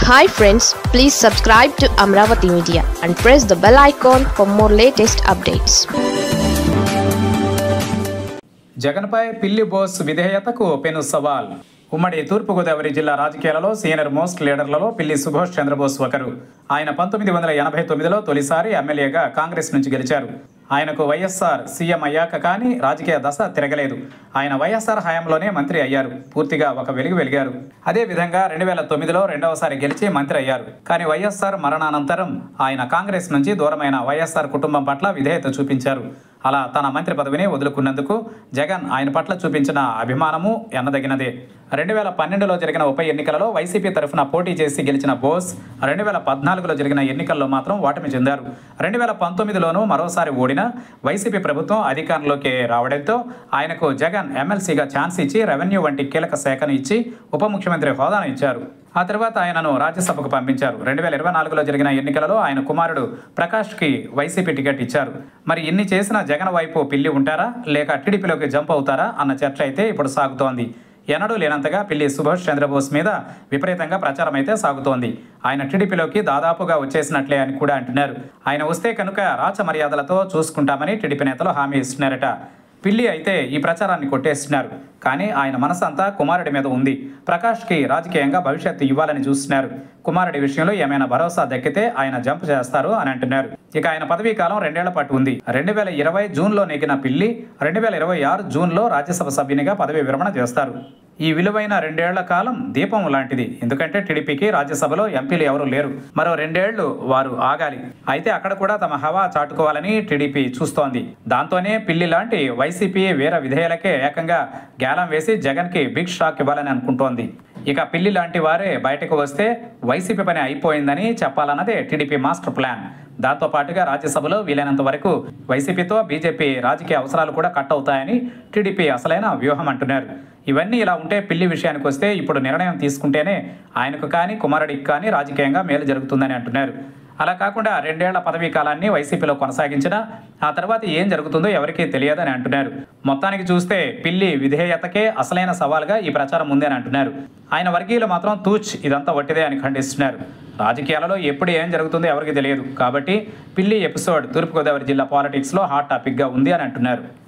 Hi friends, please subscribe to Amravati Media and press the bell icon for more latest updates. జగన్పై పిల్లి బోస్ విధేయతకు పెను సవాల్. ఉమ్మడి తూర్పుగోదావరి జిల్లా రాజకీయాలలో సీనియర్ మోస్ట్ లీడర్లలో పిల్లి సుభాష్ చంద్రబోస్ ఒకరు. ఆయన 1989లో తొలిసారి ఎమ్మెల్యేగా కాంగ్రెస్ నుంచి గెలిచారు. ఆయనకు వైఎస్ఆర్ సీఎం అయ్యాక కానీ రాజకీయ దశ తిరగలేదు. ఆయన వైఎస్ఆర్ హయాంలోనే మంత్రి అయ్యారు. పూర్తిగా ఒక వెలుగు వెలిగారు. అదేవిధంగా 2009లో రెండవసారి గెలిచి మంత్రి అయ్యారు. కానీ వైఎస్ఆర్ మరణానంతరం ఆయన కాంగ్రెస్ నుంచి దూరమైన వైఎస్ఆర్ కుటుంబం పట్ల విధేయత చూపించారు. అలా తన మంత్రి పదవిని వదులుకున్నందుకు జగన్ ఆయన పట్ల చూపించిన అభిమానము ఎన్నదగినదే. 2012లో జరిగిన ఉప ఎన్నికలలో వైసీపీ తరఫున పోటీ చేసి గెలిచిన బోస్ 2014లో జరిగిన ఎన్నికల్లో మాత్రం ఓటమి చెందారు. 2019లోనూ మరోసారి ఓడిన వైసీపీ ప్రభుత్వం అధికారంలోకి రావడంతో ఆయనకు జగన్ ఎమ్మెల్సీగా ఛాన్స్ ఇచ్చి రెవెన్యూ వంటి కీలక శాఖను ఇచ్చి ఉప ముఖ్యమంత్రి హోదాను ఇచ్చారు. ఆ తర్వాత ఆయనను రాజ్యసభకు పంపించారు. 2024లో జరిగిన ఎన్నికలలో ఆయన కుమారుడు ప్రకాష్కి వైసీపీ టికెట్ ఇచ్చారు. మరి ఇన్ని చేసిన జగన్ వైపు పిల్లి ఉంటారా లేక టీడీపీలోకి జంప్ అవుతారా అన్న చర్చ అయితే ఇప్పుడు సాగుతోంది. ఎన్నడూ లేనంతగా పిల్లి సుభాష్ చంద్రబోస్ మీద విపరీతంగా ప్రచారం అయితే సాగుతోంది. ఆయన టీడీపీలోకి దాదాపుగా వచ్చేసినట్లే అని కూడా అంటున్నారు. ఆయన వస్తే కనుక రాచ మర్యాదలతో చూసుకుంటామని టీడీపీ నేతలు హామీ ఇస్తున్నారట. పిల్లి అయితే ఈ ప్రచారాన్ని కొట్టేస్తున్నారు. కానీ ఆయన మనసంతా కుమారుడి మీద ఉంది. ప్రకాష్కి రాజకీయంగా భవిష్యత్తు ఇవ్వాలని చూస్తున్నారు. కుమారుడి విషయంలో ఏమైనా భరోసా దక్కితే ఆయన జంప్ చేస్తారు అని అంటున్నారు. ఇక ఆయన పదవీ కాలం 2 ఏళ్ల పాటు ఉంది. 2020 జూన్లో నెగ్గిన పిల్లి 2026 జూన్లో రాజ్యసభ సభ్యునిగా పదవీ విరమణ చేస్తారు. ఈ విలువైన 2 ఏళ్ల కాలం దీపం లాంటిది. ఎందుకంటే టీడీపీకి రాజ్యసభలో ఎంపీలు ఎవరూ లేరు. మరో 2 ఏళ్లు వారు ఆగాలి. అయితే అక్కడ కూడా తమ హవా చాటుకోవాలని టీడీపీ చూస్తోంది. దాంతోనే పిల్లి లాంటి వైసీపీ వీర విధేయులకే ఏకంగా గ్యాలం వేసి జగన్కి బిగ్ షాక్ ఇవ్వాలని అనుకుంటోంది. ఇక పిల్లి లాంటి వారే బయటకు వస్తే వైసీపీ పని అయిపోయిందని చెప్పాలన్నదే టీడీపీ మాస్టర్ ప్లాన్. దాంతో పాటుగా రాజ్యసభలో వీలైనంత వరకు వైసీపీతో బీజేపీ రాజకీయ అవసరాలు కూడా కట్ అవుతాయని టీడీపీ అసలైన వ్యూహం అంటున్నారు. ఇవన్నీ ఇలా ఉంటే పిల్లి విషయానికి వస్తే ఇప్పుడు నిర్ణయం తీసుకుంటేనే ఆయనకు కానీ కుమారుడికి కానీ రాజకీయంగా మేలు జరుగుతుందని అంటున్నారు. అలా కాకుండా 2 ఏళ్ల పదవీ కాలాన్ని వైసీపీలో కొనసాగించినా ఆ తర్వాత ఏం జరుగుతుందో ఎవరికీ తెలియదని అంటున్నారు. మొత్తానికి చూస్తే పిల్లి విధేయతకే అసలైన సవాల్గా ఈ ప్రచారం ఉందని అంటున్నారు. ఆయన వర్గీయులు మాత్రం తూచ్ ఇదంతా వట్టిదే అని ఖండిస్తున్నారు. రాజకీయాలలో ఎప్పుడు ఏం జరుగుతుందో ఎవరికి తెలియదు. కాబట్టి పిల్లి ఎపిసోడ్ తూర్పుగోదావరి జిల్లా పాలిటిక్స్లో హాట్ టాపిక్గా ఉంది అని అంటున్నారు.